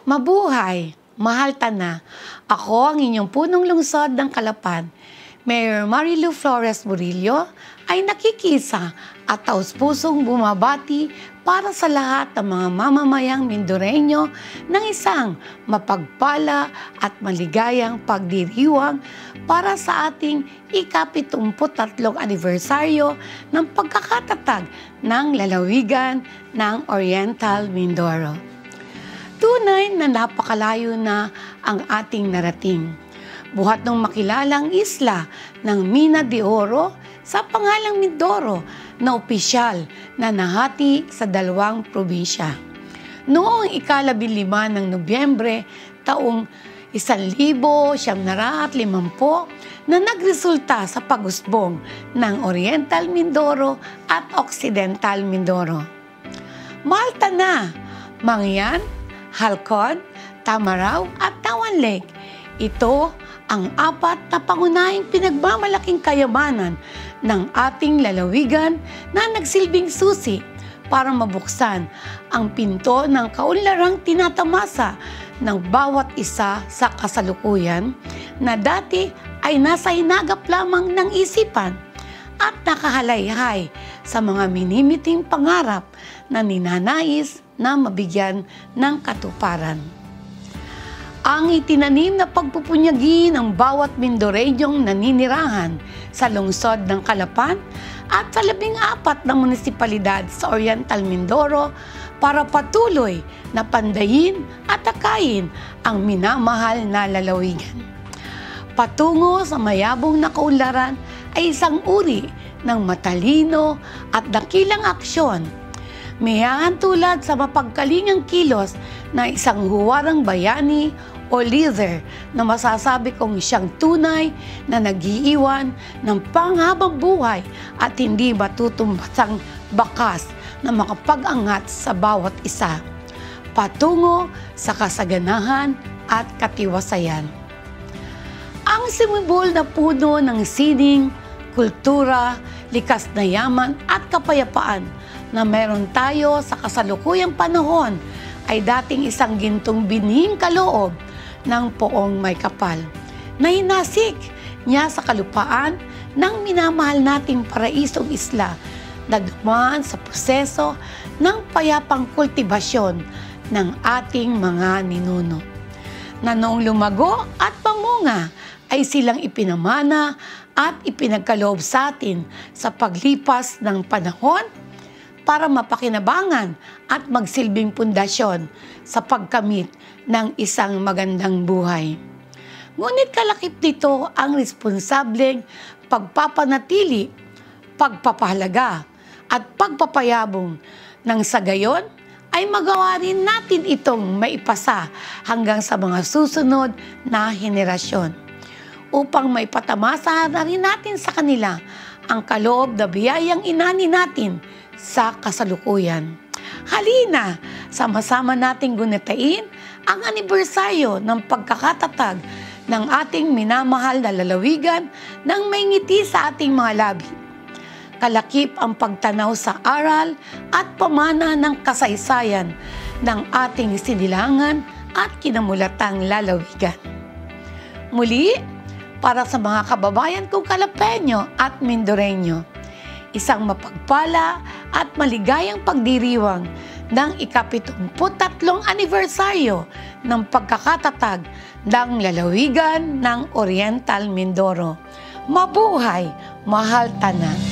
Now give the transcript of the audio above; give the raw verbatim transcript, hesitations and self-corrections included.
Mabuhay, mahal tana. Ako ang inyong punong lungsod ng Calapan. Mayor Marilu Flores Murillo ay nakikisa at taus-pusong bumabati para sa lahat ng mga mamamayang Mindoreño ng isang mapagpala at maligayang pagdiriwang para sa ating ika-pitungput tatlong anibersaryo ng pagkakatatag ng lalawigan ng Oriental Mindoro. Tunay na napakalayo na ang ating narating. Buhat ng makilalang isla ng Mina de Oro sa pangalang Mindoro na opisyal na nahati sa dalawang probinsya. Noong ikalabinlima ng Nobyembre taong isang libo siyam naraat limampu na nagresulta sa pag-usbong ng Oriental Mindoro at Occidental Mindoro. Malta na, Mangyan, Halcon, Tamaraw at Tawan Lake. Ito ang apat na pangunahing pinagmamalaking kayamanan ng ating lalawigan na nagsilbing susi para mabuksan ang pinto ng kaunlarang tinatamasa ng bawat isa sa kasalukuyan na dati ay nasa hinagap lamang ng isipan at nakahalayhay sa mga minimiting pangarap na ninanais na mabigyan ng katuparan. Ang itinanim na pagpupunyagi ng bawat Mindoreñong naninirahan sa lungsod ng Calapan at sa labing apat na munisipalidad sa Oriental Mindoro para patuloy na pandayin at akayin ang minamahal na lalawigan. Patungo sa mayabong na kaunlaran ay isang uri ng matalino at dakilang aksyon. Mayahan tulad sa mapagkalingang kilos na isang huwarang bayani o leader na masasabi kong siyang tunay na nag-iiwan ng panghabang buhay at hindi matutumbasang bakas na makapag-angat sa bawat isa, patungo sa kasaganahan at katiwasayan. Ang sumibol na puno ng sining, kultura, likas na yaman at kapayapaan na meron tayo sa kasalukuyang panahon ay dating isang gintong binhing kaloob ng poong may kapal na hinasik niya sa kalupaan ng minamahal nating paraisong isla na dumaan sa proseso ng payapang kultibasyon ng ating mga ninuno. Na noong lumago at pamunga ay silang ipinamana at ipinagkaloob sa atin sa paglipas ng panahon para mapakinabangan at magsilbing pundasyon sa pagkamit ng isang magandang buhay. Ngunit kalakip nito ang responsableng pagpapanatili, pagpapahalaga at pagpapayabong nang sa gayon ay magawa rin natin itong maipasa hanggang sa mga susunod na henerasyon upang maipatamasa na rin natin sa kanila ang kaloob na biyayang inani natin sa kasalukuyan. Halina, sama-sama nating gunitain ang anibersaryo ng pagkakatatag ng ating minamahal na lalawigan ng may ngiti sa ating mga labi. Kalakip ang pagtanaw sa aral at pamana ng kasaysayan ng ating sinilangan at kinamulatang lalawigan. Muli, para sa mga kababayan kong Calapeño at Mindoreño, isang mapagpala at maligayang pagdiriwang ng ika-pitungput tatlong anibersaryo ng pagkakatatag ng lalawigan ng Oriental Mindoro. Mabuhay, mahal tanan!